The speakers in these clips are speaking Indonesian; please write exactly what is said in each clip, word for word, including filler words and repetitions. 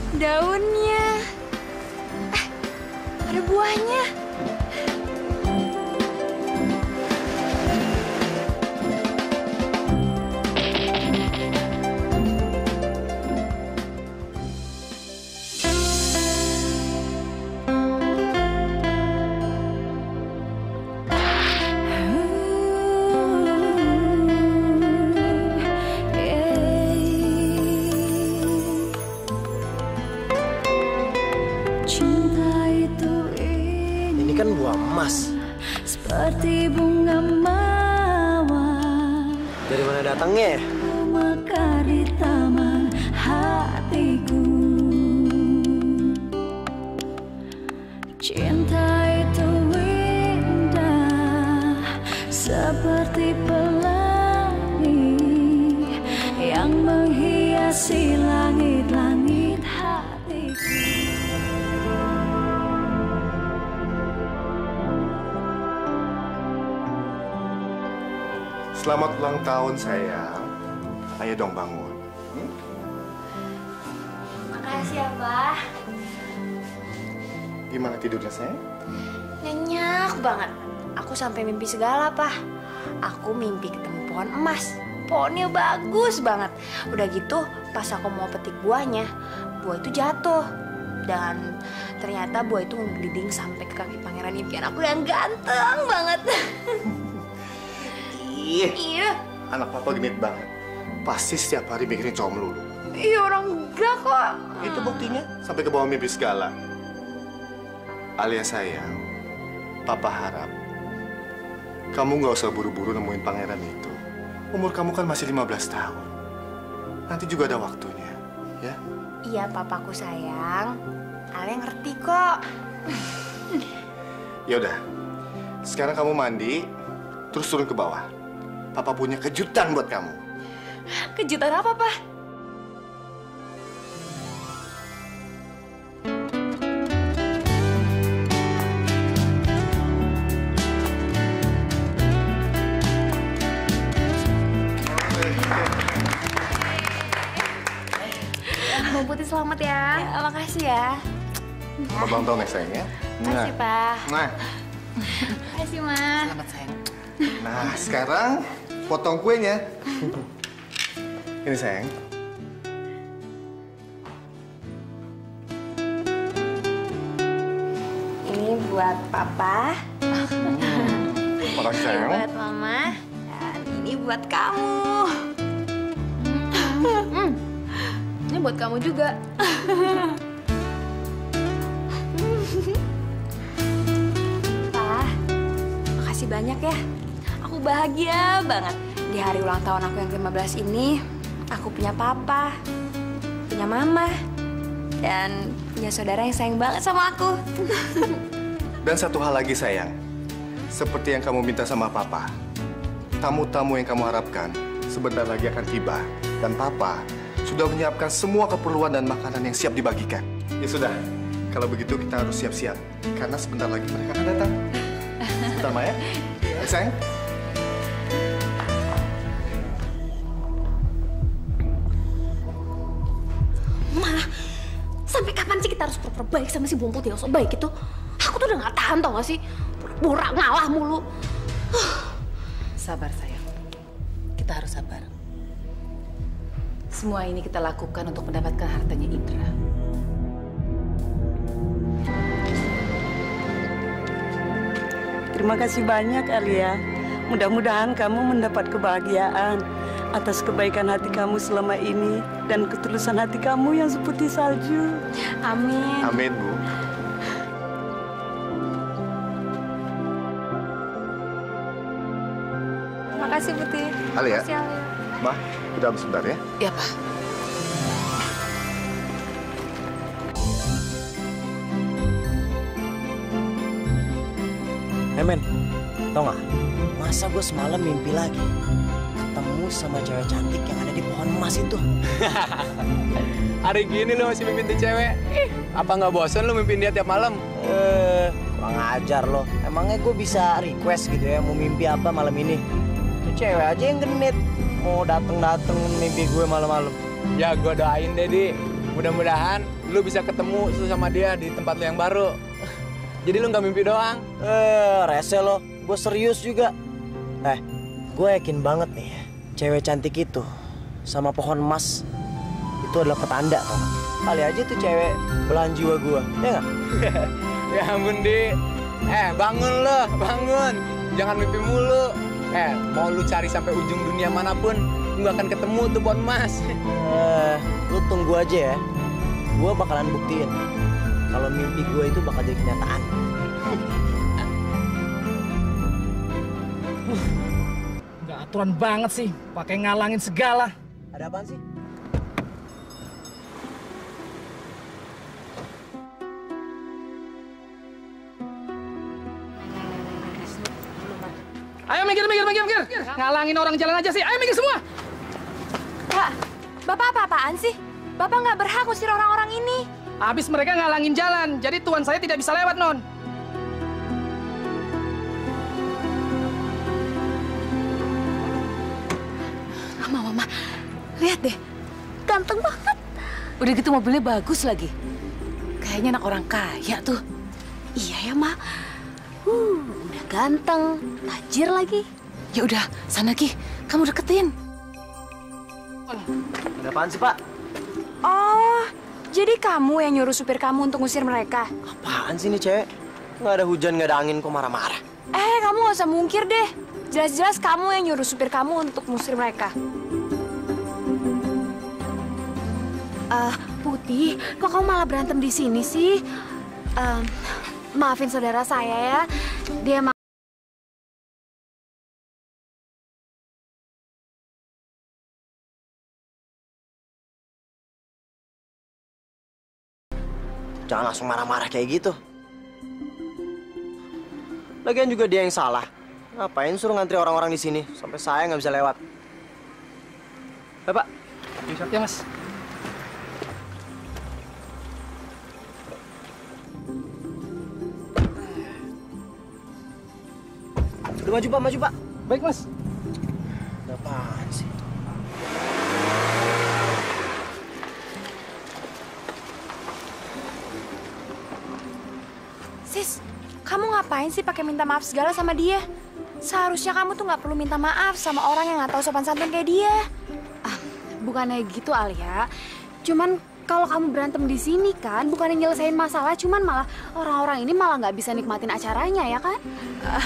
daunnya. Eh, ada buahnya. Kan buah emas. Seperti bunga mawar. Dari mana datangnya? Mekar di taman hatiku. Cinta itu indah seperti pelangi yang menghiasi langit-langit hatiku. Selamat ulang tahun, sayang. Ayo dong bangun. Hmm? Makasih ya, Pak. Gimana tidurnya, sayang? Nyenyak banget. Aku sampai mimpi segala, Pak. Aku mimpi ketemu pohon emas. Pohonnya bagus banget. Udah gitu, pas aku mau petik buahnya, buah itu jatuh. Dan ternyata buah itu ngeliding sampai ke kaki pangeran impian aku yang ganteng banget. Iya. Iya. Anak papa genit banget. Pasti setiap hari mikirin cowok melulu. Iya, orang enggak kok. Itu buktinya sampai ke bawah mimpi segala. Alias sayang, papa harap kamu nggak usah buru-buru nemuin pangeran itu. Umur kamu kan masih lima belas tahun. Nanti juga ada waktunya, ya? Iya, papaku sayang. Alia ngerti kok. Ya udah. Sekarang kamu mandi, terus turun ke bawah. Papa punya kejutan buat kamu. Kejutan apa, Pak? Bang Putih selamat ya. Ya, makasih ya. Selamat ulang tahun ya, sayang ya. Makasih, Pak. Nah. Makasih, Ma. Selamat, sayang. Nah, sekarang potong kuenya. Ini, sayang. Ini buat Papa. Potong, sayang. Ini buat Mama. Dan ini buat kamu. Hmm. Ini buat kamu juga. Pak, makasih banyak ya. Aku bahagia banget. Di hari ulang tahun aku yang ke lima belas ini, aku punya papa, punya mama, dan punya saudara yang sayang banget sama aku. Dan satu hal lagi, sayang. Seperti yang kamu minta sama papa, tamu-tamu yang kamu harapkan sebentar lagi akan tiba. Dan papa sudah menyiapkan semua keperluan dan makanan yang siap dibagikan. Ya sudah, kalau begitu kita harus siap-siap. Karena sebentar lagi mereka akan datang. Sebentar, Maya. Ya, sayang. Sampai kapan sih kita harus pura-pura baik sama si Bang Putih yang so baik itu? Aku tuh udah gak tahan tau gak sih? Pura-pura ngalah mulu. Sabar sayang, kita harus sabar. Semua ini kita lakukan untuk mendapatkan hartanya Indra. Terima kasih banyak, Alia. Mudah-mudahan kamu mendapat kebahagiaan atas kebaikan hati kamu selama ini dan ketulusan hati kamu yang seputih salju. Amin. Amin, Bu. Makasih, Putih. Alia. Makasih, Alia. Ma, ke dalam sebentar ya. Iya, Pak. Hey, men, tau gak? Masa gue semalam mimpi lagi ketemu sama cewek cantik yang ada di pohon emas itu. Hari gini lu masih mimpin tuh cewek. Ih, apa nggak bosan lu mimpin dia tiap malam? Eh, kurang ajar lo. Emangnya gue bisa request gitu ya mau mimpi apa malam ini? Tuh cewek aja yang genit mau dateng-dateng mimpi gue malam-malam. Ya gue doain deh, Di. Mudah-mudahan lu bisa ketemu sama dia di tempat lu yang baru. Jadi lu nggak mimpi doang. Eh, rese lo. Gue serius juga. Eh, gue yakin banget nih, cewek cantik itu sama pohon emas itu adalah petanda, tau gak? Kali aja tuh cewek belahan jiwa gue, ya nggak? Ya ampun, Di. Eh, bangun lo, bangun. Jangan mimpi mulu. Eh, mau lu cari sampai ujung dunia manapun, lu gak akan ketemu tuh pohon emas. Eh, lu tunggu aja ya. Gue bakalan buktiin kalau mimpi gue itu bakal jadi kenyataan. Nggak aturan banget sih, pakai ngalangin segala. Ada apaan sih? Ayo minggir, minggir, minggir, minggir. Ngalangin orang jalan aja sih. Ayo minggir semua. Pak, Bapak apa-apaan sih? Bapak nggak berhak ngusir orang-orang ini. Habis mereka ngalangin jalan, jadi tuan saya tidak bisa lewat, Non. Mama, Mama, lihat deh. Ganteng banget. Udah gitu mobilnya bagus lagi. Kayaknya anak orang kaya tuh. Iya ya, Ma. Uh, udah ganteng, tajir lagi. Ya udah, sana Ki, kamu deketin. Ada apaan sih, Pak? Oh, jadi kamu yang nyuruh supir kamu untuk ngusir mereka? Apaan sih nih cewek? Nggak ada hujan, nggak ada angin, kok marah-marah? Eh, kamu nggak usah mungkir deh. Jelas-jelas kamu yang nyuruh supir kamu untuk ngusir mereka. Eh, Putih, kok kamu malah berantem di sini sih? Em, maafin saudara saya ya. Dia emang Jangan langsung marah-marah kayak gitu. Lagian juga dia yang salah. Ngapain suruh ngantri orang-orang di sini sampai saya nggak bisa lewat? Eh, Pak. Ya, Mas. Udah maju, Pak, maju, Pak. Baik, Mas. Ada apaan sih? Sis, kamu ngapain sih pakai minta maaf segala sama dia? Seharusnya kamu tuh nggak perlu minta maaf sama orang yang nggak tahu sopan santun kayak dia. Ah, bukannya gitu, Alia. Cuman kalau kamu berantem di sini kan, bukannya nyelesain masalah, cuman malah orang-orang ini malah nggak bisa nikmatin acaranya, ya kan? Ah,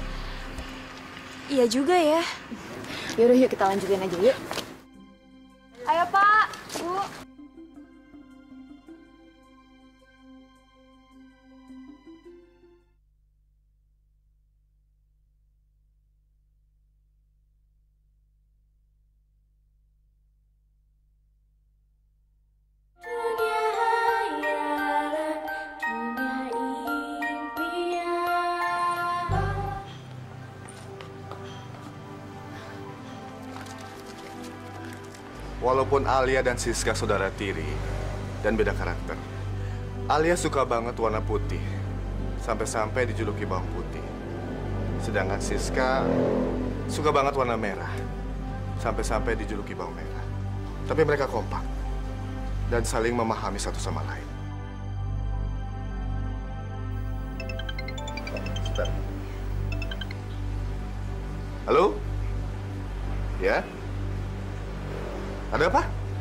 iya juga ya. Yaudah, yuk kita lanjutin aja, yuk. Ayo, Pak, Bu. Walaupun Alia dan Siska saudara tiri dan beda karakter, Alia suka banget warna putih, sampai-sampai dijuluki bawang putih. Sedangkan Siska suka banget warna merah, sampai-sampai dijuluki bawang merah. Tapi mereka kompak dan saling memahami satu sama lain. Sebentar. Halo? Ya? Ada apa?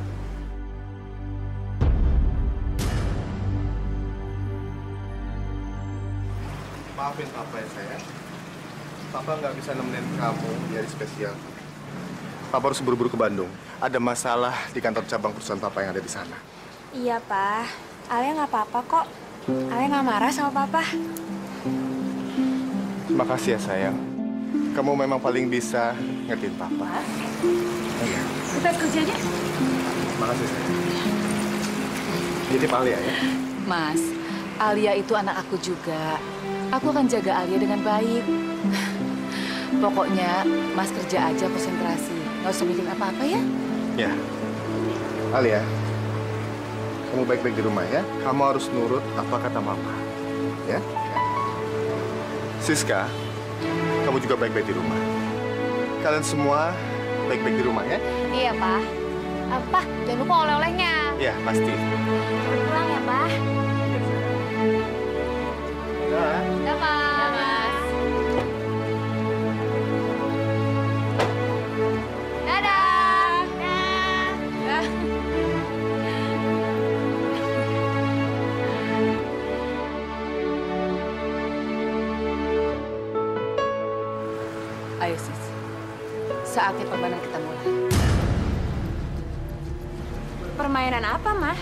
Maafin Papa ya, sayang. Papa nggak bisa nemenin kamu di hari spesial. Papa harus buru-buru ke Bandung. Ada masalah di kantor cabang perusahaan Papa yang ada di sana. Iya, Pak. Alia nggak apa-apa kok. Alia nggak marah sama Papa. Makasih ya, sayang. Kamu memang paling bisa ngertiin Papa. Iya. Kita kerja aja. Makasih, sayang. Jadi Pak Alia ya? Mas, Alia itu anak aku juga. Aku akan jaga Alia dengan baik. Pokoknya Mas kerja aja, konsentrasi. Nggak usah mikirin apa-apa ya. Ya. Alia, kamu baik-baik di rumah ya. Kamu harus nurut apa kata Mama. Ya? Ya. Siska, kamu juga baik-baik di rumah. Kalian semua baik-baik di rumah ya. Iya, Pak. Apa? Jangan lupa oleh-olehnya. Ya, pasti. Pulang ya, Pak. Dah. Dah, Pak. Mas. Dadah. Dah. Ayo sis, saatnya permainan kita mulai. Permainan apa, Mah?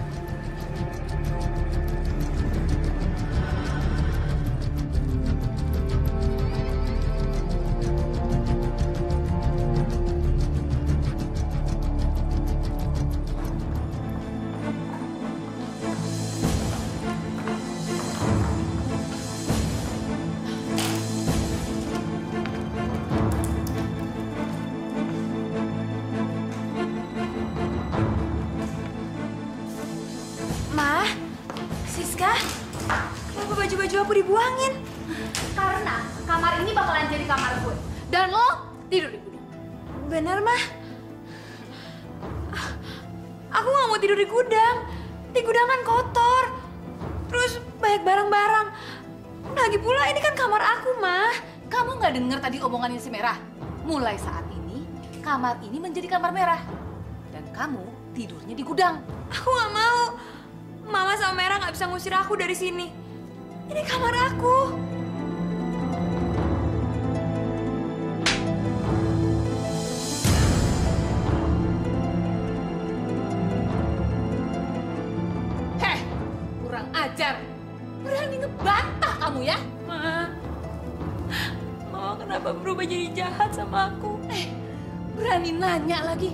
Mah, Siska, kenapa baju-baju aku dibuangin? Karena kamar ini bakalan jadi kamar gue. Dan lo tidur di gudang. Bener, Mah. Aku nggak mau tidur di gudang. Di gudang kan kotor. Terus banyak barang-barang. Lagi pula ini kan kamar aku, Mah. Kamu nggak dengar tadi omongannya si Merah? Mulai saat ini, kamar ini menjadi kamar Merah. Dan kamu tidurnya di gudang. Aku nggak mau. Mama sama Merah nggak bisa ngusir aku dari sini. Ini kamar aku. Heh, kurang ajar. Berani ngebantah kamu ya? Ma, Mama kenapa berubah jadi jahat sama aku? Eh, berani nanya lagi.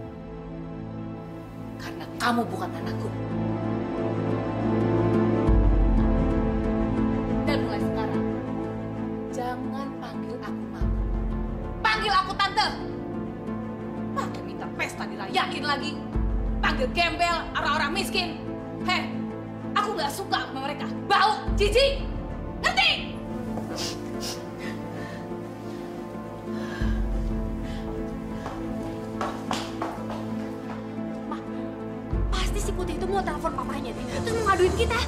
Karena kamu bukan anakku. Dan mulai sekarang, jangan panggil aku mama. Panggil aku tante. Pakai minta pesta dirayain lagi. Panggil gembel, orang-orang miskin. Heh, aku nggak suka sama mereka. Bau, jijik. Ngerti? Pasti si Putih itu mau telepon papanya deh. Terus mau ngaduin kita.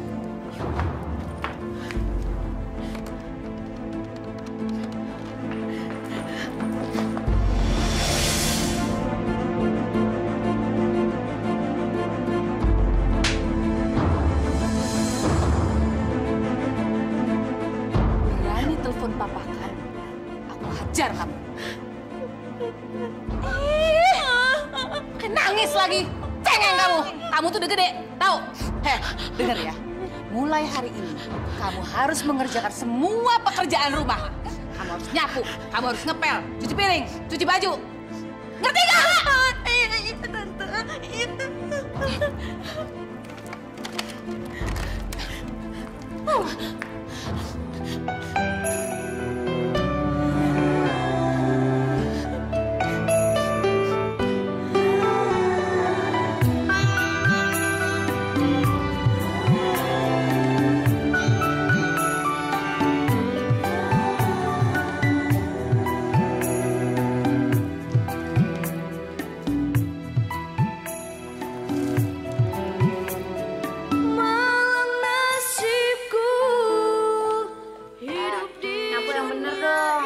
Berani telepon papa kan? Aku hajar kamu. Eh, nangis lagi. Cengeng kamu. Kamu tuh udah gede, tahu? Heh, denger ya. Mulai hari ini, kamu harus mengerjakan semua pekerjaan rumah. Kamu harus nyapu, kamu harus ngepel, cuci piring, cuci baju. Ngerti gak? Iya, iya, Tante. Iya. Malam nasibku hidup di Nyapu yang bener dong.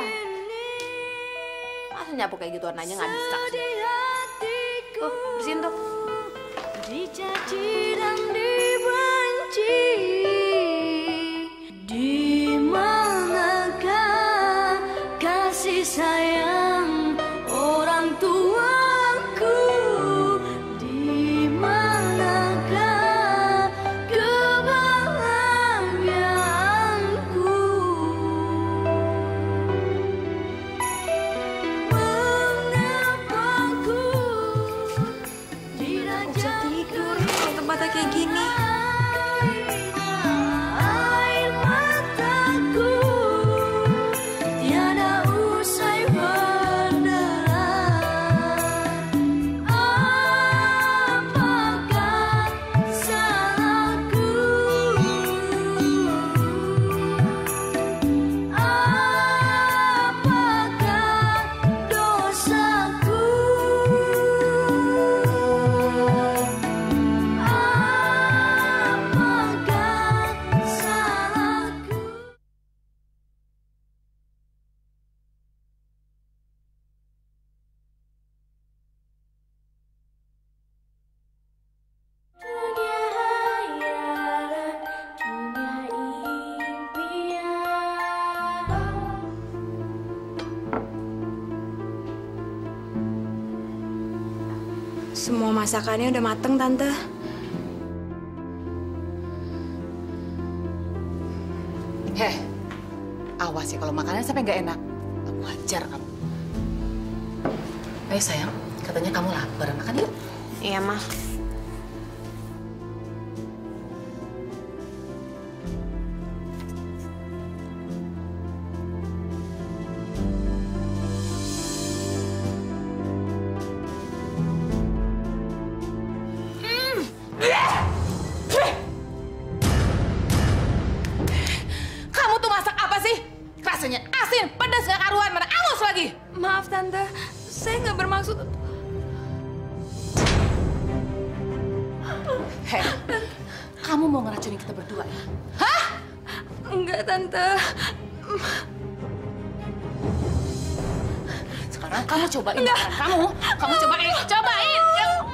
Masa nyapu kayak gituan aja nggak bisa sih? Tuh, bersihin tuh. Dicaci dan dibenci, di manakah kasih sayang orang tuaku? Di manakah kebahagiaanku? Mengapa ku di Semua masakannya udah mateng, Tante. Heh, awas ya kalau makanannya sampai nggak enak. Aku hajar kamu. Ayo sayang, katanya kamu lapar. Makan yuk. Iya, Mah. Kamu tuh masak apa sih? Rasanya asin, pedas gak karuan, mana angus lagi. Maaf Tante, saya nggak bermaksud. Heh, kamu mau ngeracunin kita berdua ya? Hah? Enggak Tante. Sekarang kamu cobain makanan kamu. Kamu cobain, cobain.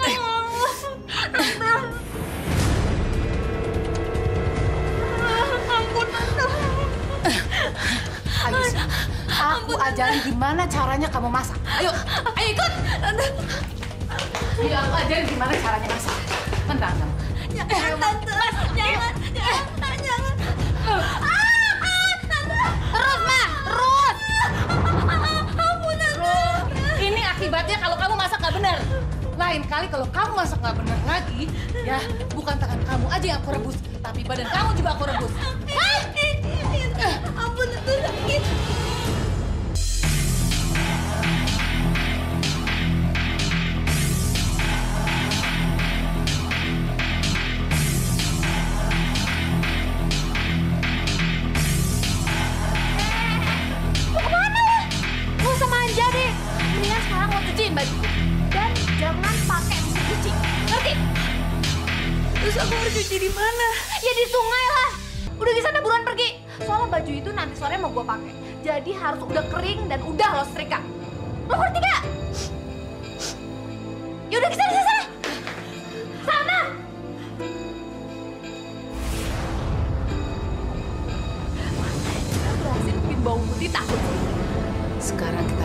Ampun Tante. Ayo, sayang. Aku ajarin gimana caranya kamu masak. Ayo, ayo ikut. Tante. Ayo, aku ajarin gimana caranya masak. Bentar, kamu. Jangan Tante. Jangan. Jangan. Jangan. Terus, Ma, terus. Ampun Tante. Ini akibatnya kalau kamu masak nggak benar. Lain kali kalau kamu masak nggak benar lagi, ya bukan tangan kamu aja yang aku rebus, tapi badan kamu juga aku rebus. Hah? Ampun Tante, sakit. Mau kemana lo? Gak usah manja deh. Mendingan sekarang lo cuciin baju. Dan jangan pakai mesin cuci. Ngerti? Terus aku harus cuci di mana? Ya di sungai lah. Udah di sana buruan pergi. Soalnya baju itu nanti sore mau gue pakai. Jadi harus udah kering dan udah lo setrika. Lo ngerti gak? Yaudah kita di sana. Sana. Kita berhasil bikin bau putih takut. Sekarang